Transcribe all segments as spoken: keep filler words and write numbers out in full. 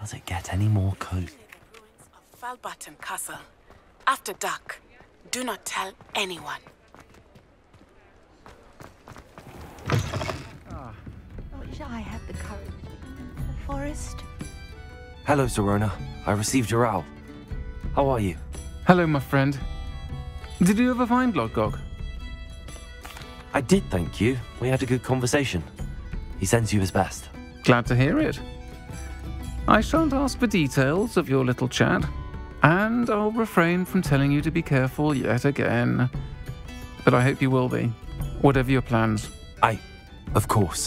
Does it get any more cozy? Falbaton Castle. After dark. Do not tell anyone. I wish I had the courage to enter the forest. Hello, Sirona. I received your owl. How are you? Hello, my friend. Did you ever find Lodgok? I did, thank you. We had a good conversation. He sends you his best. Glad to hear it. I shan't ask for details of your little chat, and I'll refrain from telling you to be careful yet again. But I hope you will be, whatever your plans. I... of course.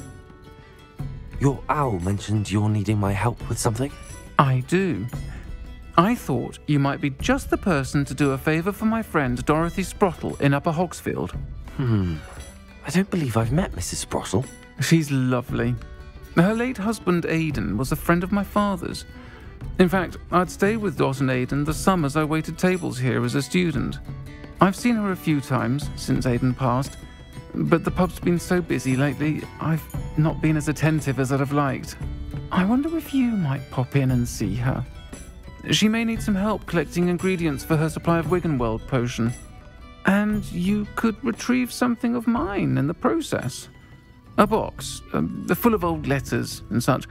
Your owl mentioned you're needing my help with something? I do. I thought you might be just the person to do a favour for my friend Dorothy Sprottle in Upper Hogsfield. Hmm. I don't believe I've met Missus Sprottle. She's lovely. Her late husband Aidan was a friend of my father's. In fact, I'd stay with Dot and Aidan the summers I waited tables here as a student. I've seen her a few times since Aidan passed, but the pub's been so busy lately, I've not been as attentive as I'd have liked. I wonder if you might pop in and see her. She may need some help collecting ingredients for her supply of Wiggenweld potion. And you could retrieve something of mine in the process. A box, um, full of old letters and such.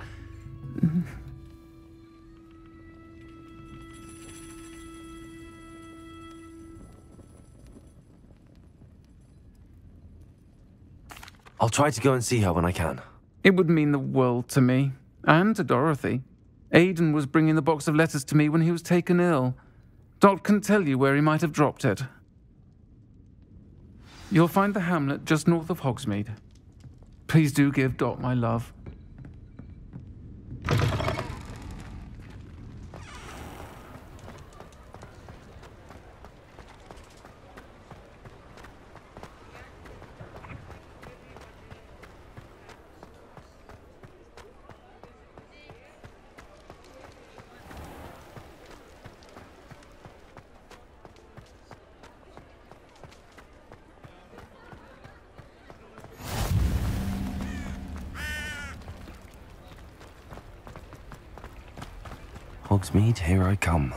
I'll try to go and see her when I can. It would mean the world to me, and to Dorothy. Aidan was bringing the box of letters to me when he was taken ill. Dot can tell you where he might have dropped it. You'll find the hamlet just north of Hogsmeade. Please do give Dot my love. Hogsmeade, here I come.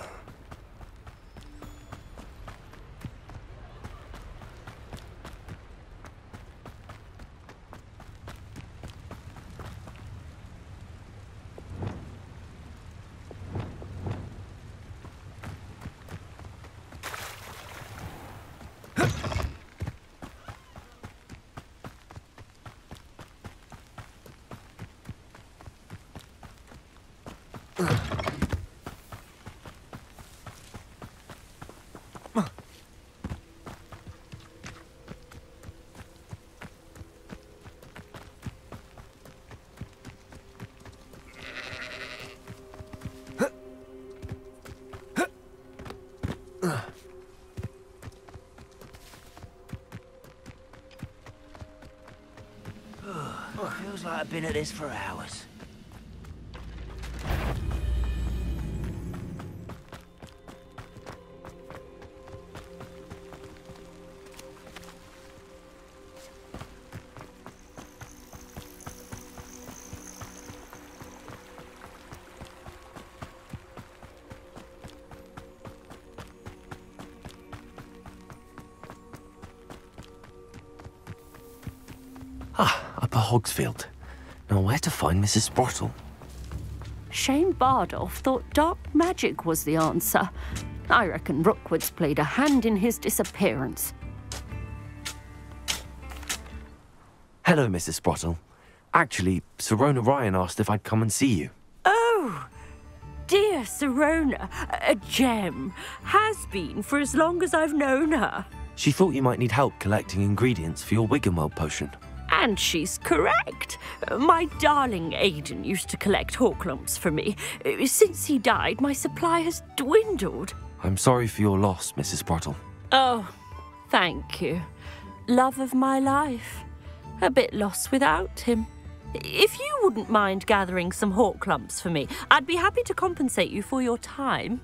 Feels like I've been at this for hours. Ah, Upper Hogsfield. Now where to find Missus Sprottle? Shane Bardolph thought dark magic was the answer. I reckon Rookwood's played a hand in his disappearance. Hello, Missus Sprottle. Actually, Sirona Ryan asked if I'd come and see you. Oh, dear Sirona, a gem. Has been for as long as I've known her. She thought you might need help collecting ingredients for your Wiggenweld potion. And she's correct. My darling Aidan used to collect Horklumps for me. Since he died, my supply has dwindled. I'm sorry for your loss, Missus Sprottle. Oh, thank you. Love of my life. A bit lost without him. If you wouldn't mind gathering some Horklumps for me, I'd be happy to compensate you for your time.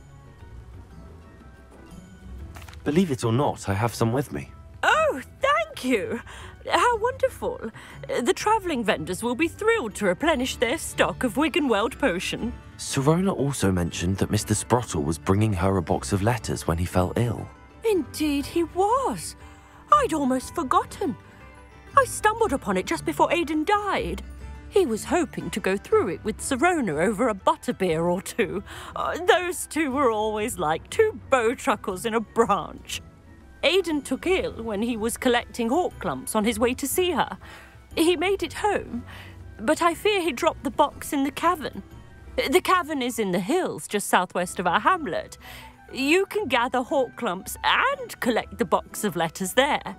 Believe it or not, I have some with me. Oh, thank Thank you. How wonderful. The travelling vendors will be thrilled to replenish their stock of Wiggenweld potion. Sirona also mentioned that Mister Sprottle was bringing her a box of letters when he fell ill. Indeed he was. I'd almost forgotten. I stumbled upon it just before Aidan died. He was hoping to go through it with Sirona over a butterbeer or two. Uh, those two were always like two bowtruckles in a branch. Aidan took ill when he was collecting hawk clumps on his way to see her. He made it home, but I fear he dropped the box in the cavern. The cavern is in the hills just southwest of our hamlet. You can gather hawk clumps and collect the box of letters there.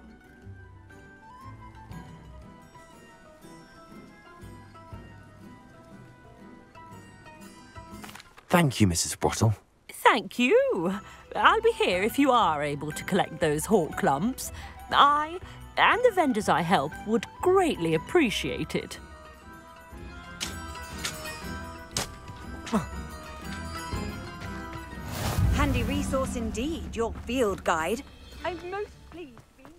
Thank you, Missus Sprottle. Thank you. I'll be here if you are able to collect those hawk clumps. I and the vendors I help would greatly appreciate it. Handy resource indeed, your field guide. I'm most pleased.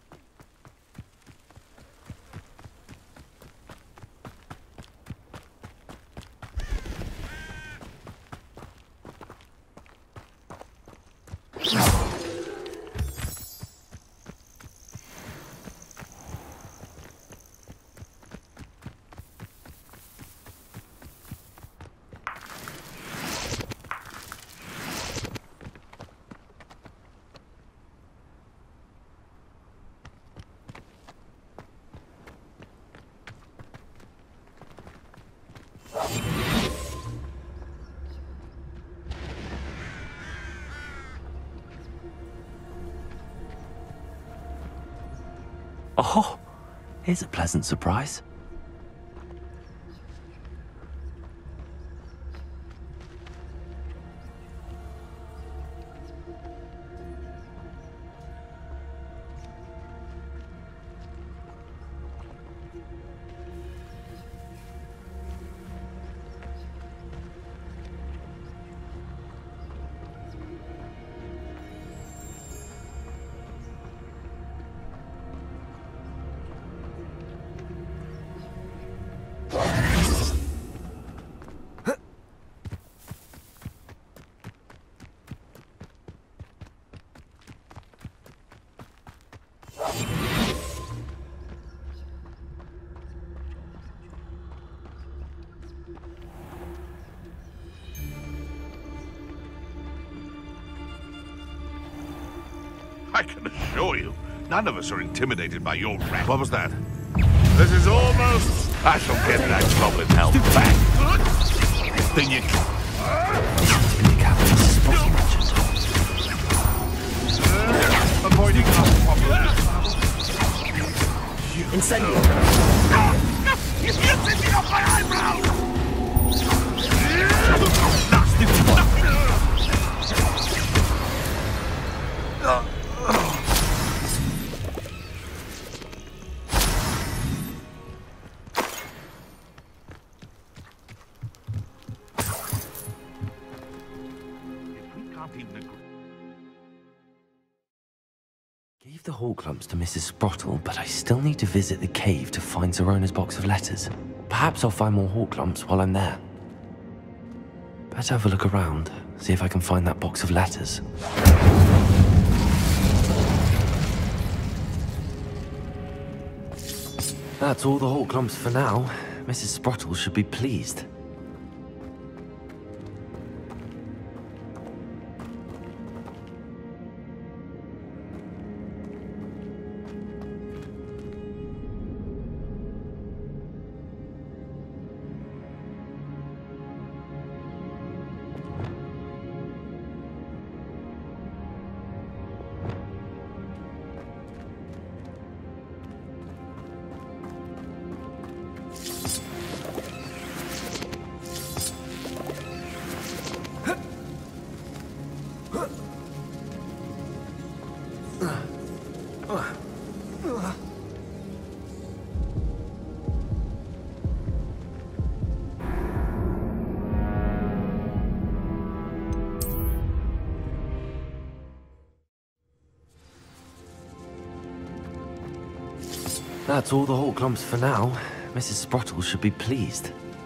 Oh, here's a pleasant surprise. I can assure you, none of us are intimidated by your rank. What was that? This is almost... I shall get that goblin help back. Then you can... Avoiding us. Incendio. You're sitting off my eyebrow! Nasty fuck. Gave the hawk clumps to Missus Sprottle, but I still need to visit the cave to find Sirona's box of letters. Perhaps I'll find more hawk clumps while I'm there. Better have a look around, see if I can find that box of letters. That's all the hawk clumps for now. Missus Sprottle should be pleased. That's all the Hawk Lumps for now. Missus Sprottle should be pleased.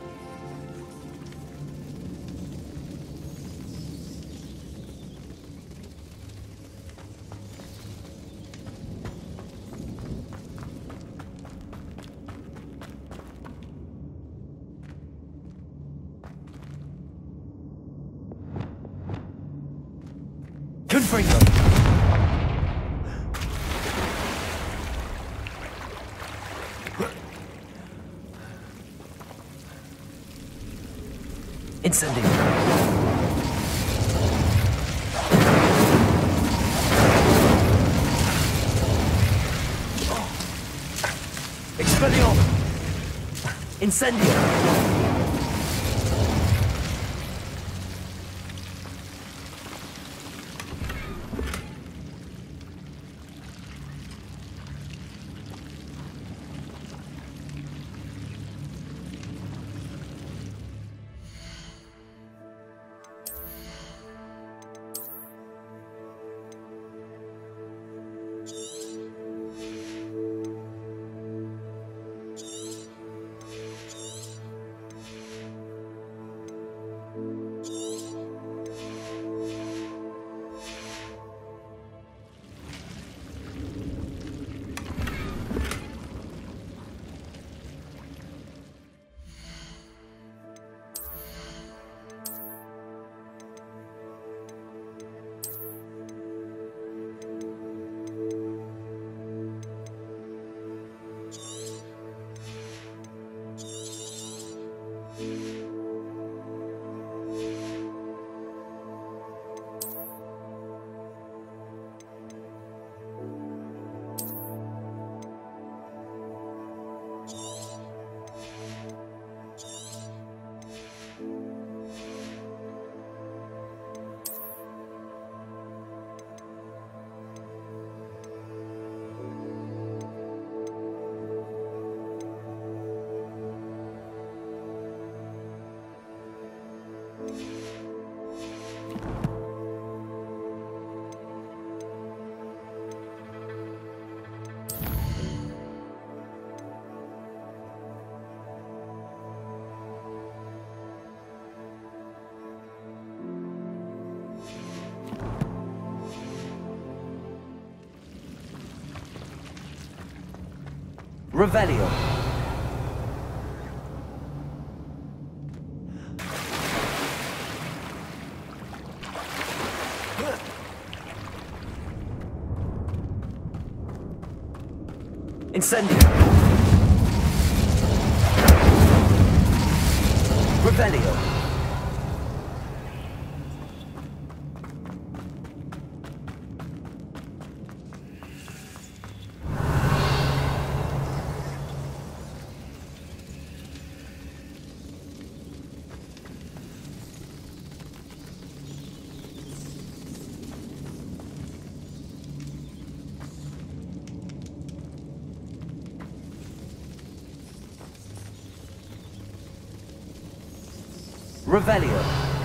Confringo! Incendio! Expelliarmus! Incendio! Revelio. Incendio. Revelio. Revelio.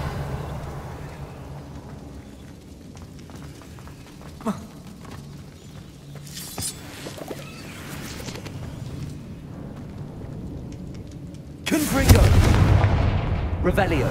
Confringo. Revelio.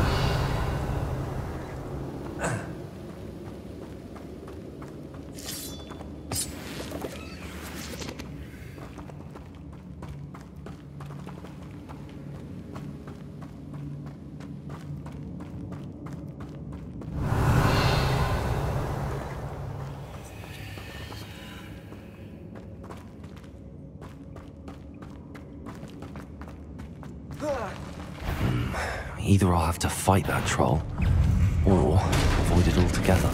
Either I'll have to fight that troll, or avoid it altogether.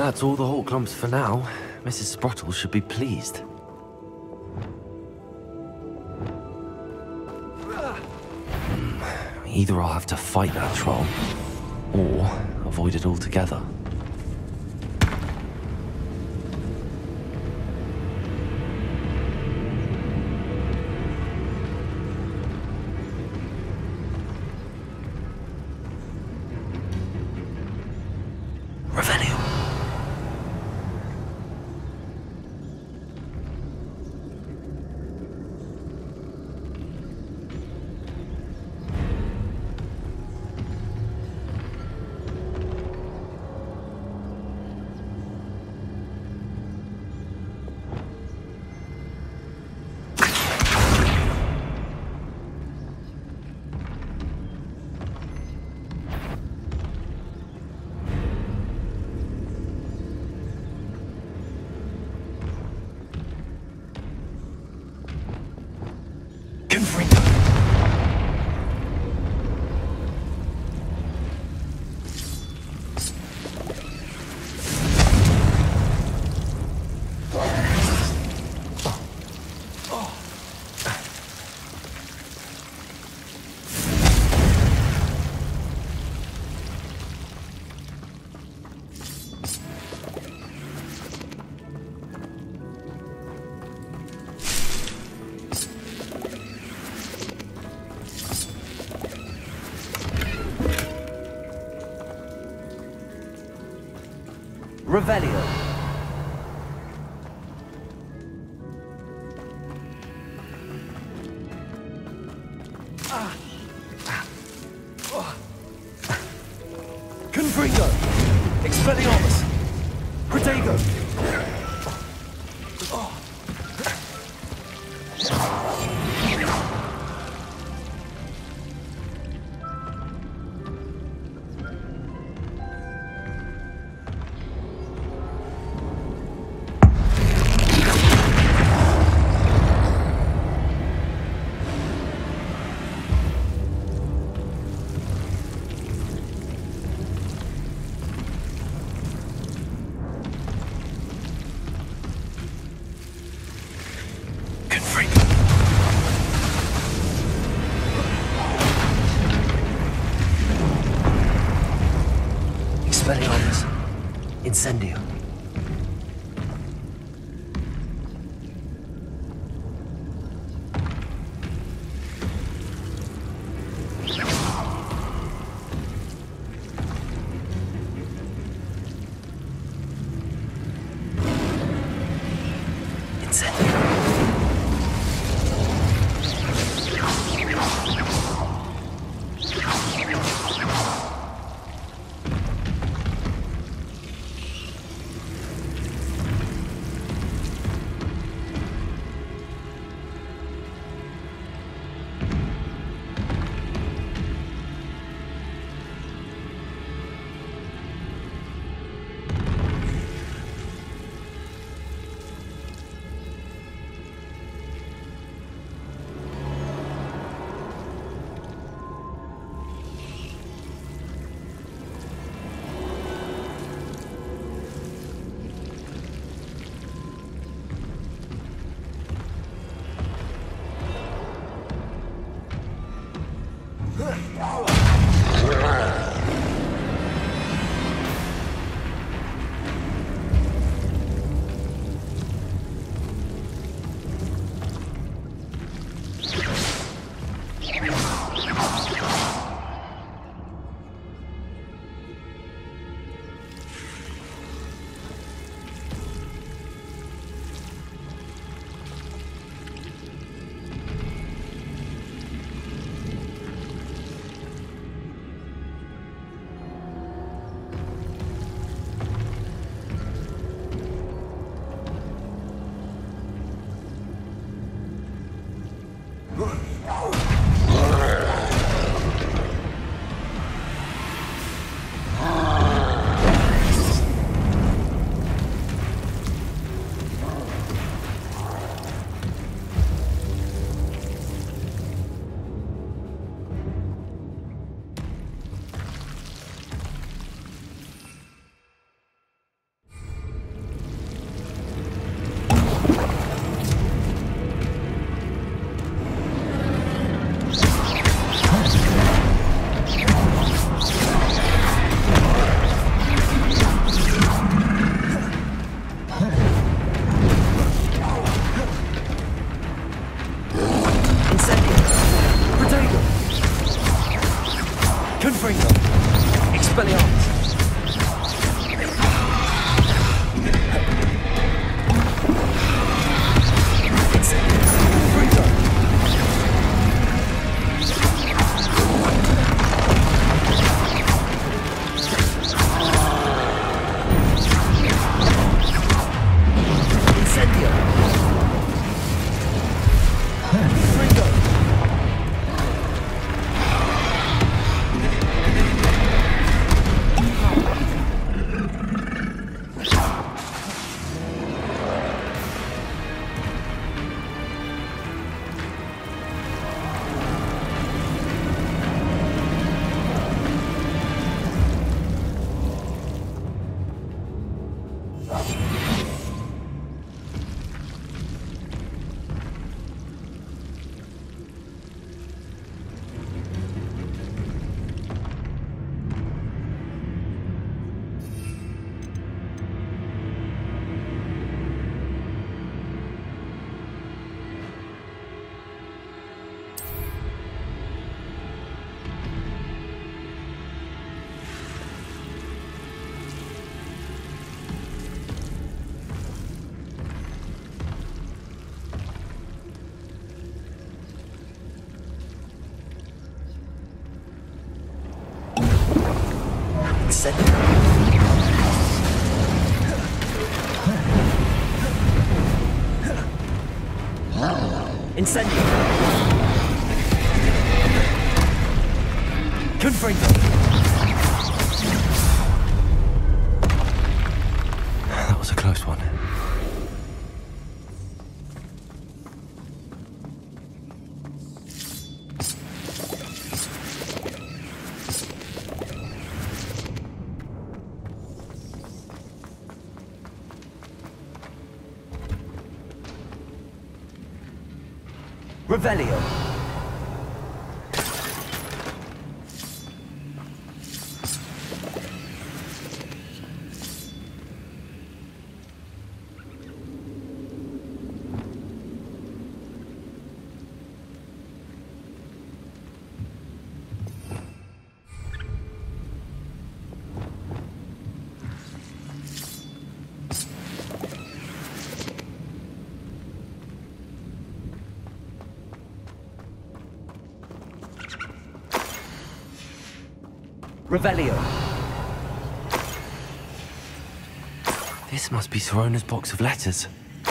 That's all the Hawk Lumps for now. Missus Sprottle should be pleased. Either I'll have to fight that troll, or avoid it altogether. Revelio. Revelio. Confringo. Expelliarmus. Protego. Expelliarmus. Incendio. Incendio. Confringo. That was a close one. Revelio. Revelio. This must be Sirona's box of letters.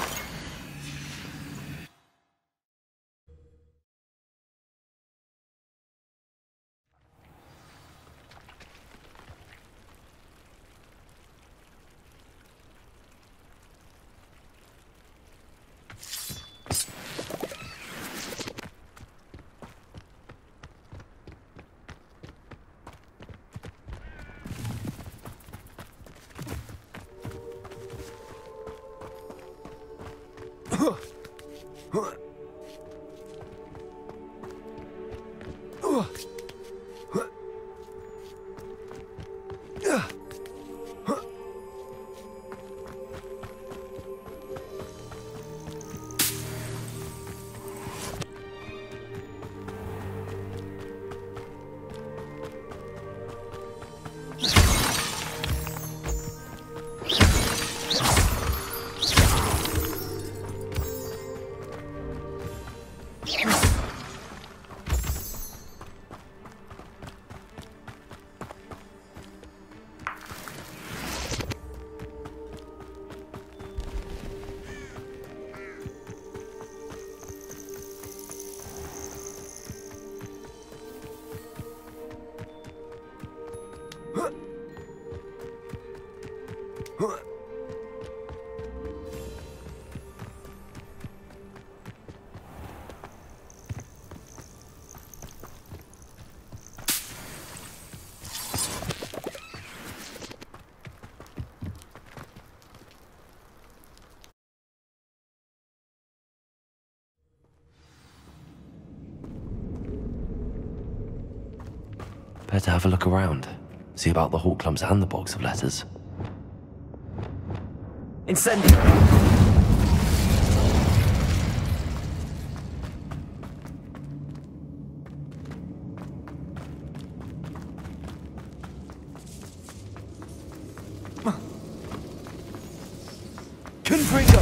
Better have a look around. See about the Hawk Clumps and the box of letters. Incendio. Confringo.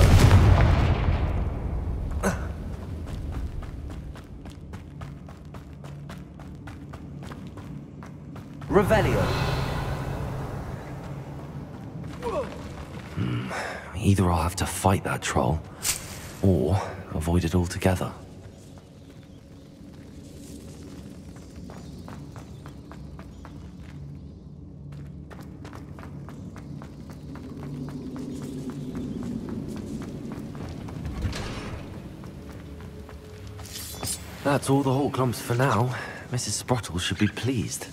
Revelio. Hmm. Either I'll have to fight that troll, or avoid it altogether. That's all the Hawk Clumps for now. Missus Sprottle should be pleased.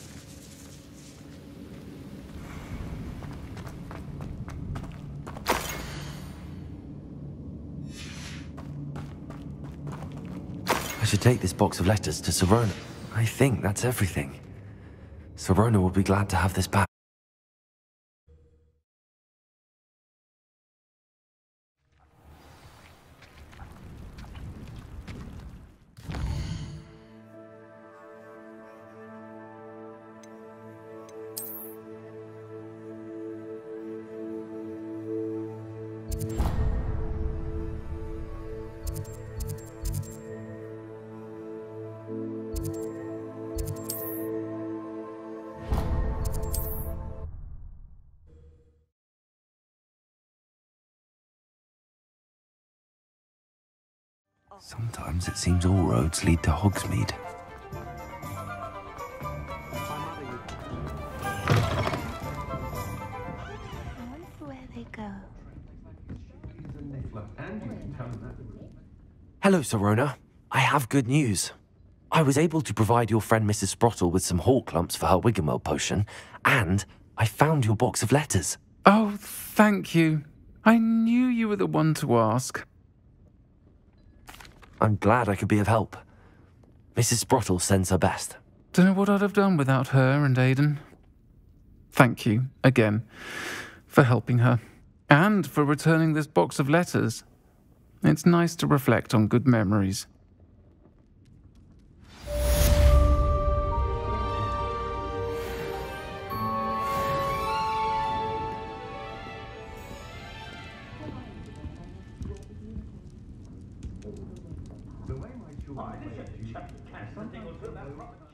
I should take this box of letters to Sirona. I think that's everything. Sirona will be glad to have this back. Sometimes it seems all roads lead to Hogsmeade. I wonder where they go. Hello, Sirona. I have good news. I was able to provide your friend Missus Sprottle with some hawk lumps for her Wiggenweld potion, and I found your box of letters. Oh, thank you. I knew you were the one to ask. I'm glad I could be of help. Missus Sprottle sends her best. Don't know what I'd have done without her and Aidan. Thank you, again, for helping her, and for returning this box of letters. It's nice to reflect on good memories. The way my children